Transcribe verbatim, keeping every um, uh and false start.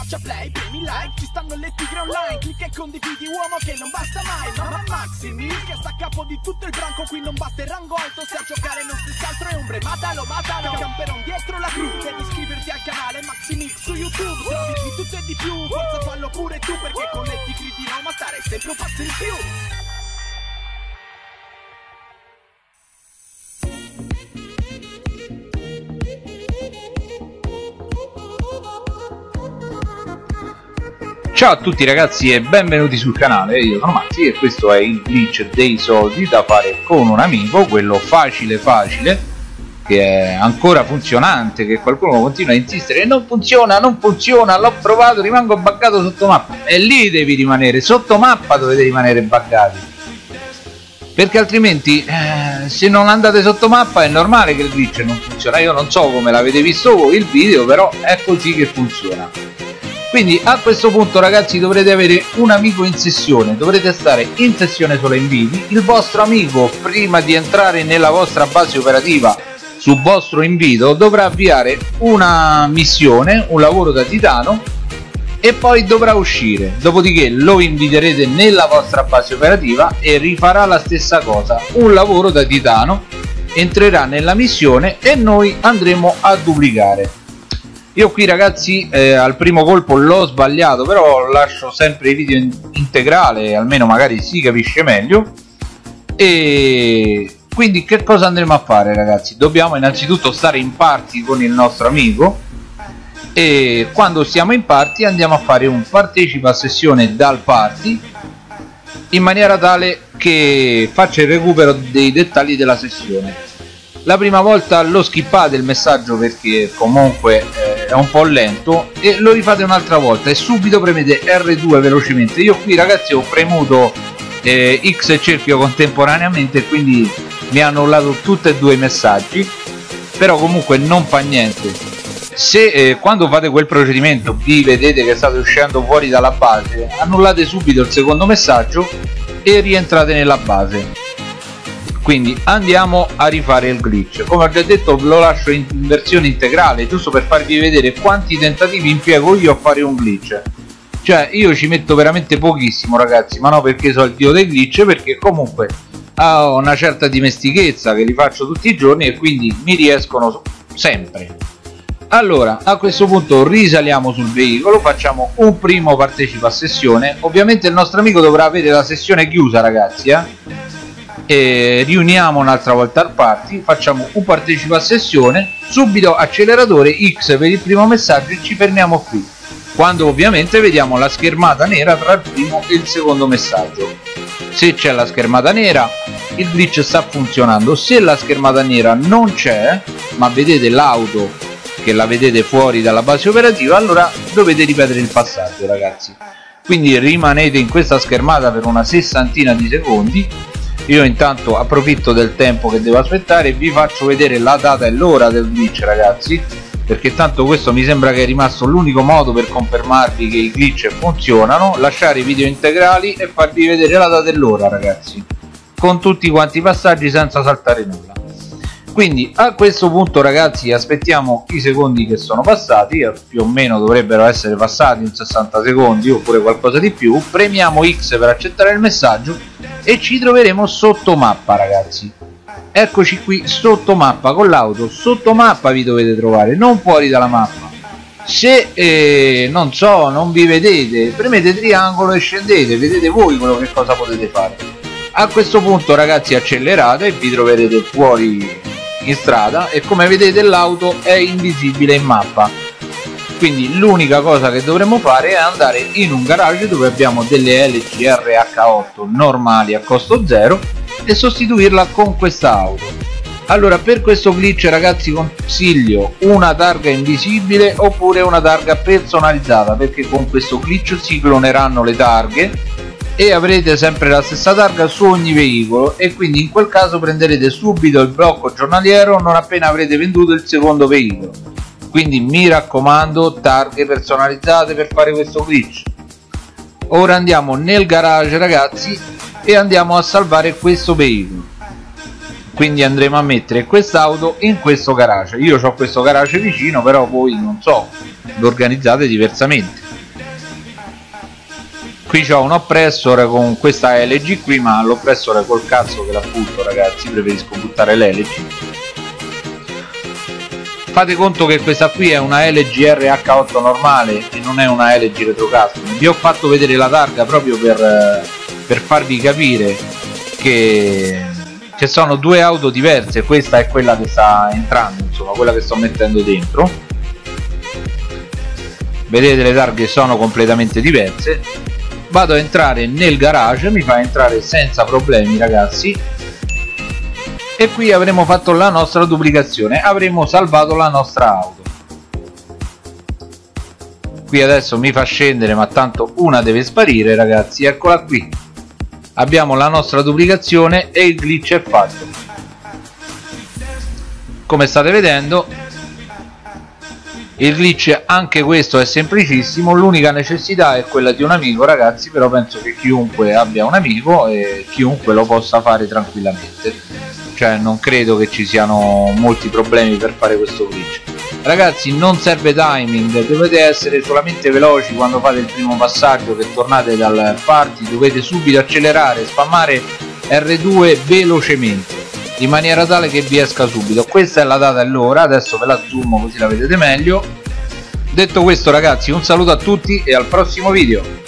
Schiaccia play, premi like, ci stanno le tigre online. Clicca e condividi, uomo, che non basta mai. Mamma Maximil, che sta a capo di tutto il branco. Qui non basta il rango alto, se a giocare non stessi altro è ombre. Matalo, matalo, camperon dietro la crew. Devi iscriverti al canale Maximil su YouTube. Trovi di tutto e di più, forza fallo pure tu. Perché con le tigre di Roma stare sempre un passo in più. Ciao a tutti ragazzi e benvenuti sul canale, io sono Maxi e questo è il glitch dei soldi da fare con un amico, quello facile facile, che è ancora funzionante, che qualcuno continua a insistere, non funziona, non funziona, l'ho provato, rimango buggato sotto mappa. E lì devi rimanere, sotto mappa dovete rimanere buggati, perché altrimenti eh, se non andate sotto mappa è normale che il glitch non funziona. Io non so come l'avete visto voi il video, però è così che funziona. Quindi a questo punto ragazzi dovrete avere un amico in sessione, dovrete stare in sessione solo inviti. Il vostro amico, prima di entrare nella vostra base operativa su vostro invito, dovrà avviare una missione, un lavoro da titano, e poi dovrà uscire. Dopodiché lo inviterete nella vostra base operativa e rifarà la stessa cosa, un lavoro da titano, entrerà nella missione e noi andremo a duplicare. Io qui ragazzi eh, al primo colpo l'ho sbagliato, però lascio sempre i video in integrale, almeno magari si capisce meglio. E quindi che cosa andremo a fare ragazzi? Dobbiamo innanzitutto stare in party con il nostro amico, e quando siamo in party andiamo a fare un partecipa a sessione dal party, in maniera tale che faccia il recupero dei dettagli della sessione. La prima volta lo skippate il messaggio perché comunque eh, è un po' lento, e lo rifate un'altra volta e subito premete erre due velocemente. Io qui ragazzi ho premuto eh, X e cerchio contemporaneamente e quindi mi ha annullato tutti e due i messaggi, però comunque non fa niente. Se eh, quando fate quel procedimento vi vedete che state uscendo fuori dalla base, annullate subito il secondo messaggio e rientrate nella base. Quindi andiamo a rifare il glitch. Come ho già detto lo lascio in versione integrale, giusto per farvi vedere quanti tentativi impiego io a fare un glitch. Cioè io ci metto veramente pochissimo ragazzi, ma no perché sono il dio dei glitch, perché comunque ho una certa dimestichezza che li faccio tutti i giorni e quindi mi riescono sempre. Allora a questo punto risaliamo sul veicolo, facciamo un primo partecipa a sessione. Ovviamente il nostro amico dovrà avere la sessione chiusa ragazzi, eh? E riuniamo un'altra volta al party, facciamo un partecipa a sessione, subito acceleratore X per il primo messaggio e ci fermiamo qui, quando ovviamente vediamo la schermata nera tra il primo e il secondo messaggio. Se c'è la schermata nera il glitch sta funzionando, se la schermata nera non c'è ma vedete l'auto che la vedete fuori dalla base operativa, allora dovete ripetere il passaggio ragazzi. Quindi rimanete in questa schermata per una sessantina di secondi. Io intanto approfitto del tempo che devo aspettare e vi faccio vedere la data e l'ora del glitch ragazzi, perché tanto questo mi sembra che è rimasto l'unico modo per confermarvi che i glitch funzionano: lasciare i video integrali e farvi vedere la data e l'ora ragazzi, con tutti quanti i passaggi senza saltare nulla. Quindi a questo punto ragazzi aspettiamo i secondi che sono passati, più o meno dovrebbero essere passati in sessanta secondi oppure qualcosa di più. Premiamo X per accettare il messaggio e ci troveremo sotto mappa ragazzi. Eccoci qui sotto mappa con l'auto, sotto mappa vi dovete trovare, non fuori dalla mappa. Se eh, non so, non vi vedete, premete triangolo e scendete, vedete voi quello che cosa potete fare. A questo punto ragazzi accelerate e vi troverete fuori in strada e come vedete l'auto è invisibile in mappa. Quindi l'unica cosa che dovremo fare è andare in un garage dove abbiamo delle L G R H otto normali a costo zero e sostituirla con questa auto. Allora per questo glitch ragazzi consiglio una targa invisibile oppure una targa personalizzata, perché con questo glitch si cloneranno le targhe e avrete sempre la stessa targa su ogni veicolo, e quindi in quel caso prenderete subito il blocco giornaliero non appena avrete venduto il secondo veicolo. Quindi mi raccomando, targhe personalizzate per fare questo glitch. Ora andiamo nel garage ragazzi e andiamo a salvare questo veicolo. Quindi andremo a mettere quest'auto in questo garage. Io ho questo garage vicino, però voi non so, lo organizzate diversamente. Qui c'ho un oppressor con questa L G qui, ma l'oppressore col cazzo che la butto, ragazzi, preferisco buttare l'L G. Fate conto che questa qui è una L G R H otto normale e non è una L G Retro Custom. Vi ho fatto vedere la targa proprio per, per farvi capire che, che sono due auto diverse. Questa è quella che sta entrando, insomma, quella che sto mettendo dentro. Vedete, le targhe sono completamente diverse. Vado a entrare nel garage, mi fa entrare senza problemi, ragazzi, e qui avremo fatto la nostra duplicazione, avremo salvato la nostra auto. Qui adesso mi fa scendere, ma tanto una deve sparire, ragazzi. Eccola qui, abbiamo la nostra duplicazione e il glitch è fatto. Come state vedendo, il glitch anche questo è semplicissimo, l'unica necessità è quella di un amico, ragazzi, però penso che chiunque abbia un amico e chiunque lo possa fare tranquillamente, cioè non credo che ci siano molti problemi per fare questo glitch. Ragazzi, non serve timing, dovete essere solamente veloci quando fate il primo passaggio, che tornate dal party, dovete subito accelerare, spammare R due velocemente, in maniera tale che vi esca subito. Questa è la data e l'ora, adesso ve la zoom così la vedete meglio. Detto questo, ragazzi, un saluto a tutti e al prossimo video.